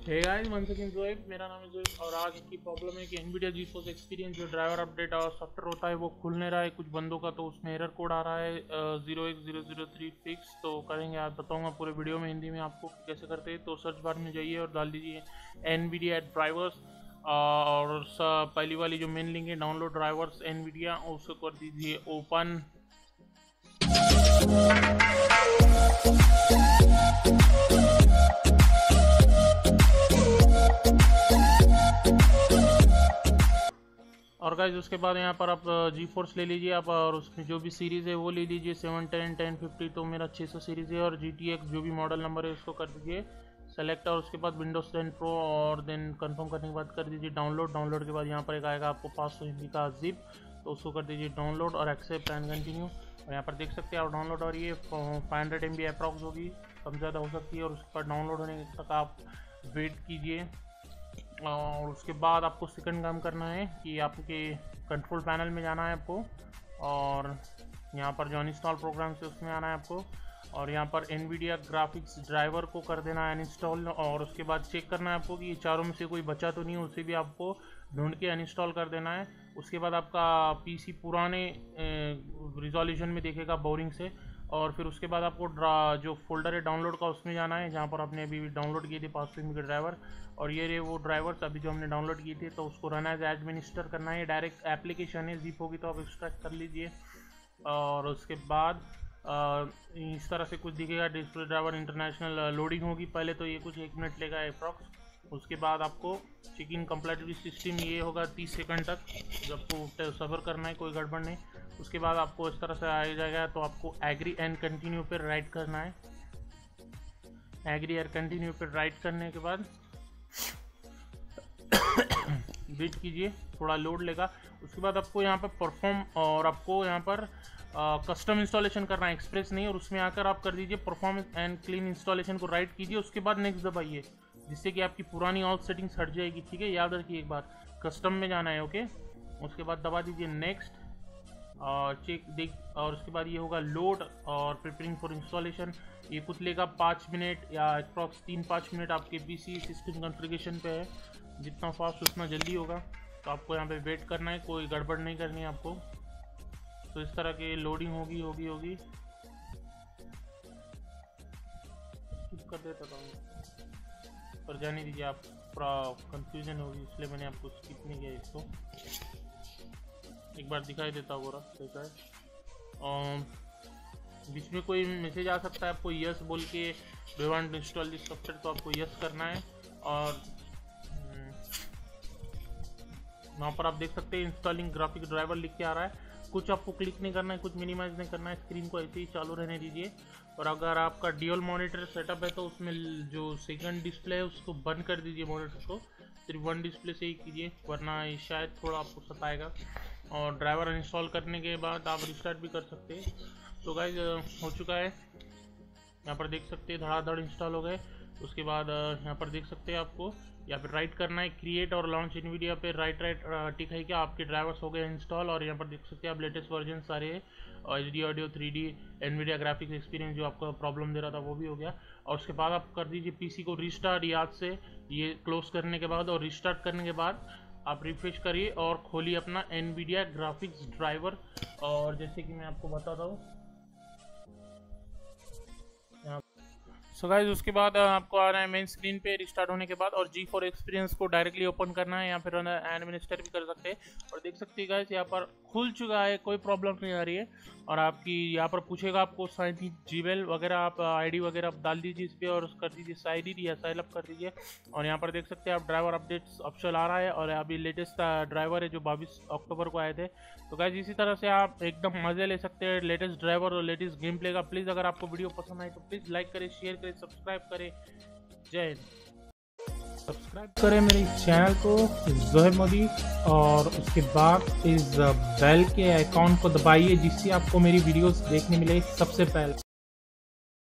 हे guys, one second Joeb, मेरा नाम है जोएब और आज की प्रॉब्लम है कि NVIDIA GeForce एक्सपीरियंस जो ड्राइवर अपडेट और सॉफ्टवेयर होता है वो खुल नहीं रहा है कुछ बंदों का, तो उसमें एरर कोड आ रहा है 0x003 फिक्स। तो करेंगे, आज बताऊंगा पूरे वीडियो में हिंदी में आपको कि कैसे करते हैं। तो सर्च बार में जाइए और डाल दीजिए NVIDIA ड्राइवर्स और पहली वाली जो मेन लिंक है डाउनलोड ड्राइवर्स NVIDIA, उसको कर दीजिए ओपन। और गाइस उसके बाद यहाँ पर आप GeForce ले लीजिए आप, और उसमें जो भी सीरीज़ है वो ले लीजिए 710, 1050। तो मेरा 600 सीरीज़ है और GTX जो भी मॉडल नंबर है उसको कर दीजिए सेलेक्ट, और उसके बाद Windows 10 Pro और देन कंफर्म करने के बाद कर दीजिए डाउनलोड के बाद यहाँ पर एक आएगा आपको 500 MB का जिप, तो उसको कर दीजिए डाउनलोड और एक्सेप्ट एंड कंटिन्यू। और यहाँ पर देख सकते हैं आप डाउनलोड और ये 500 MB अप्रॉक्स होगी, कम ज़्यादा हो सकती है। और उसके बाद डाउनलोड होने तक आप वेट कीजिए। और उसके बाद आपको सेकंड काम करना है कि आपके कंट्रोल पैनल में जाना है आपको, और यहाँ पर जो अनइंस्टॉल प्रोग्राम है उसमें आना है आपको, और यहाँ पर NVIDIA ग्राफिक्स ड्राइवर को कर देना है अनइंस्टॉल। और उसके बाद चेक करना है आपको कि ये चारों में से कोई बचा तो नहीं, उसे भी आपको ढूंढ के अनइंस्टॉल कर देना है। उसके बाद आपका PC पुराने रिजोल्यूशन में देखेगा बोरिंग से, और फिर उसके बाद आपको जो फोल्डर है डाउनलोड का उसमें जाना है जहाँ पर आपने अभी डाउनलोड किए थे 500 MB के ड्राइवर, और ये रहे वो ड्राइवर्स अभी जो हमने डाउनलोड किए थे। तो उसको रन एज एडमिनिस्टर करना है, डायरेक्ट एप्लीकेशन है, जिप होगी तो आप एक्सट्रैक्ट कर लीजिए। और उसके बाद इस तरह से कुछ दिखेगा, डिस्प्ले ड्राइवर इंटरनेशनल लोडिंग होगी पहले, तो ये कुछ 1 मिनट लेगा अप्रॉक्स। उसके बाद आपको चेकिंग कंपैटिबिलिटी सिस्टम ये होगा 30 सेकंड तक, जब आपको सबर करना है, कोई गड़बड़ नहीं। उसके बाद आपको इस तरह से आ जाएगा, तो आपको एग्री एंड कंटिन्यू पर राइट करना है। एग्री एंड कंटिन्यू पर राइट करने के बाद वेट कीजिए, थोड़ा लोड लेगा। उसके बाद आपको यहाँ पर परफॉर्म और आपको यहाँ पर कस्टम इंस्टॉलेशन करना है, एक्सप्रेस नहीं। और उसमें आकर आप कर दीजिए परफॉर्मेंस एंड क्लीन इंस्टॉलेशन को राइट कीजिए। उसके बाद नेक्स्ट दबाइए, जिससे कि आपकी पुरानी ऑल सेटिंग्स हट जाएगी। ठीक है, याद रखिए एक बार, कस्टम में जाना है। ओके, उसके बाद दबा दीजिए नेक्स्ट और चेक देख, और उसके बाद ये होगा लोड और प्रिपेयरिंग फॉर इंस्टॉलेशन। ये कुछ लेगा 5 मिनट या अप्रॉक्स 3-5 मिनट, आपके PC सिस्टम कॉन्फ़िगरेशन पे है, जितना फास्ट उतना जल्दी होगा। तो आपको यहाँ पे वेट करना है, कोई गड़बड़ नहीं करनी है आपको। तो इस तरह के लोडिंग होगी कर देता था, पर जाने दीजिए, आप पूरा कंफ्यूजन होगी इसलिए मैंने आपको स्किप नहीं किया इसको। एक बार दिखाई देता होगा कैसा है। बीच में कोई मैसेज आ सकता है आपको यस बोल के, do want to install this software, तो आपको यस करना है। और वहाँ पर आप देख सकते हैं इंस्टॉलिंग ग्राफिक ड्राइवर लिख के आ रहा है। कुछ आपको क्लिक नहीं करना है, कुछ मिनिमाइज नहीं करना है, स्क्रीन को ऐसे ही चालू रहने दीजिए। और अगर आपका ड्यूल मॉनिटर सेटअप है तो उसमें जो सेकंड डिस्प्ले है उसको बंद कर दीजिए, मॉनिटर को सिर्फ वन डिस्प्ले से ही कीजिए, वरना ये शायद थोड़ा आपको सताएगा। और ड्राइवर इंस्टॉल करने के बाद आप रिस्टार्ट भी कर सकते हैं। तो गाइस हो चुका है, यहाँ पर देख सकते हैं धड़ाधड़ इंस्टॉल हो गए। उसके बाद यहाँ पर देख सकते हैं आपको यहाँ पर राइट करना है क्रिएट और लॉन्च NVIDIA पे राइट टिक है क्या, आपके ड्राइवर्स हो गए इंस्टॉल। और यहाँ पर देख सकते हैं आप लेटेस्ट वर्जन सारे HD audio 3D NVIDIA graphics experience जो आपका प्रॉब्लम दे रहा था वो भी हो गया। और उसके बाद आप कर दीजिए PC को रिस्टार्ट याद से, ये क्लोज करने के बाद और रिस्टार्ट करने के बाद आप रिफ्रेश करिए और खोलिए अपना NVIDIA ग्राफिक्स ड्राइवर। और जैसे कि मैं आपको बताता हूँ, सो गाइस उसके बाद आपको आ रहा है मेन स्क्रीन पे रिस्टार्ट होने के बाद, और GeForce एक्सपीरियंस को डायरेक्टली ओपन करना है, या फिर एडमिनिस्टर भी कर सकते हैं। और देख सकते हैं गाइस यहाँ पर खुल चुका है, कोई प्रॉब्लम नहीं आ रही है। और आपकी यहाँ पर पूछेगा आपको साइन इन जीमेल वगैरह, आप ID वगैरह आप डाल दीजिए इस पर और कर दीजिए साइन इन या साइन अप कर दीजिए। और यहाँ पर देख सकते हैं आप ड्राइवर अपडेट्स ऑप्शन आ रहा है, और अभी लेटेस्ट ड्राइवर है जो 22 अक्टूबर को आए थे। तो गाइस इसी तरह से आप एकदम मज़े ले सकते हैं लेटेस्ट ड्राइवर और लेटेस्ट गेम प्ले का। प्लीज़ अगर आपको वीडियो पसंद आए तो प्लीज़ लाइक करें, शेयर करें, सब्सक्राइब करें। जय हिंद। सब्सक्राइब करें मेरे चैनल को जोहेब मोदी, और उसके बाद इस बेल के आइकॉन को दबाइए, जिससे आपको मेरी वीडियोस देखने मिले सबसे पहले।